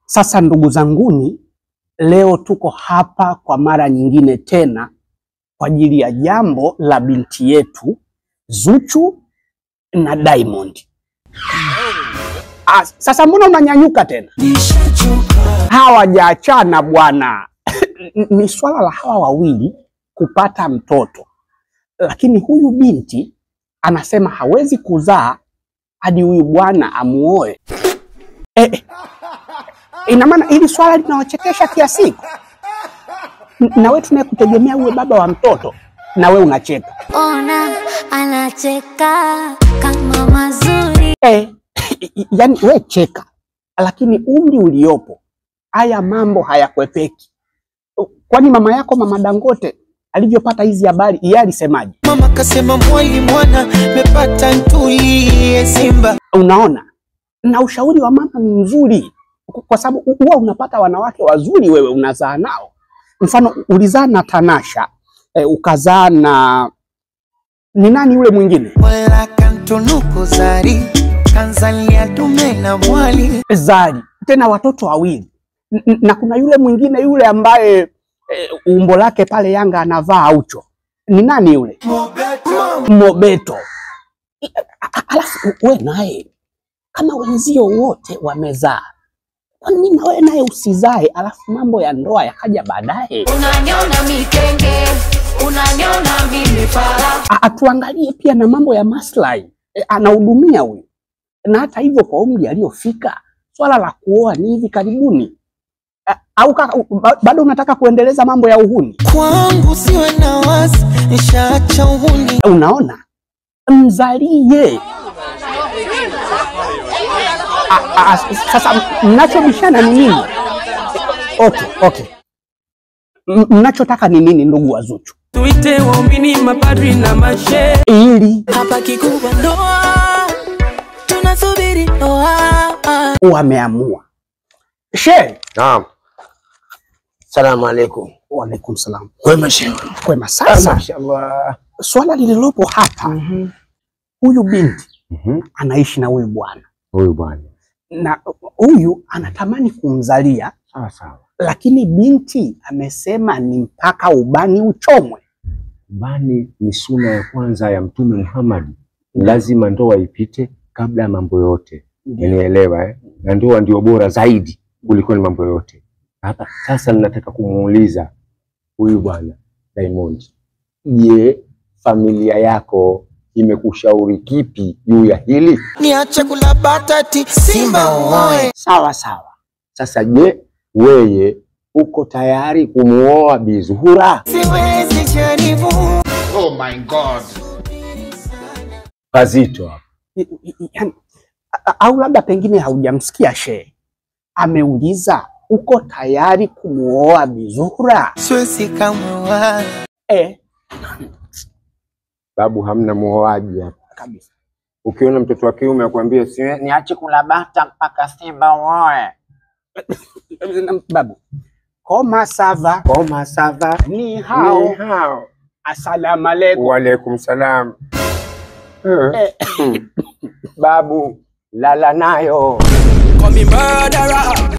Sasa ndugu zanguni, leo tuko hapa kwa mara nyingine tena kwa ajili ya jambo la binti yetu Zuchu na Diamond. Sasa mbona unanyanyuka tena? Hawajaachana bwana. Ni swala la hawa wawili kupata mtoto, lakini huyu binti anasema hawezi kuzaa hadi huyu bwana amuoe. Ina maana hili swala linawachekesha kiasi. Na wewe tunayekutegemea uwe baba wa mtoto na wewe unacheka. Ona anacheka kama mazuri. Yani wewe cheka, lakini umri uliopo haya mambo hayakwepeki. Kwani mama yako Mama Dangote alivyopata hizi habari yeye alisemaje? Mama kasema mwali mwana mepata ntulie Simba. Unaona? Na ushauri wa mama ni mzuri, kwa sababu huwa unapata wanawake wazuri wewe unazaa nao. Mfano ulizaa na Tanasha, ukazaa na ni nani yule mwingine? Wala kantunuko Zari, Tanzania tume na mwali. Zari, tena watoto wawili. Na kuna yule mwingine yule ambaye umbo lake pale Yanga anavaa aucho. Ni nani yule? Mobeto. Alafu wewe naye kama wenzio wote wamezaa, kwa nini na wewe naye usizae alafu mambo ya ndoa yakaja baadaye? Unaniona mikenge, unaniona mimi fara. Atuangalie pia na mambo ya maslahi. Anahudumia huyu. Na hata hivyo kwa umri aliyofika, swala la kuoa ni hivi karibuni. Au bado unataka kuendeleza mambo ya uhuni? Kwangu siwe na wasi, nishaacha uhuni. Unaona? Mzalie. Sasa mnachobishana ni nini? Okay. Mnachotaka ni nini ndugu wa Zuchu? Tuite waumini, mapadri na mashe. Ili Hapa kikubwa ndoa, tunasubiri ndoa. wameamua. Shehe. Naam. Salamu alaikum. Wa alaikum salam. Kwema shehe. Kwema. Sasa Mashaallah. swala lililopo hapa, huyu binti anaishi na huyu bwana. Huyu bwana. Na huyu anatamani kumzalia. Sawa. Lakini binti amesema ni mpaka ubani uchomwe. Ubani ni suna ya kwanza ya Mtume Muhammad. Lazima ndoa ipite kabla ya mambo yote. Unielewa Na ndoa ndio bora zaidi kuliko ni mambo yote. Hapa sasa ninataka kumuuliza huyu bwana Diamond. Je, familia yako imekushauri kipi juu ya hili? Niache kula batati Simba oe. Sawa. Sasa je, wewe uko tayari kumuoa Bi Zuhura? Siwezi jaribu. Oh my God. Pazito hapa. Au labda pengine haujamsikia shehe. Ameuliza uko tayari kumuoa Bi Zuhura? Siwezi kumuoa. Babu, hamna muoaji hapa Kabisa. Ukiona mtoto wa kiume akwambia niache kula bata mpaka Simba oe. Babu. Koma sava. Ni hao. Asalamu alaikum. Wa alaikum salam. Babu, lala nayo. Call me murderer.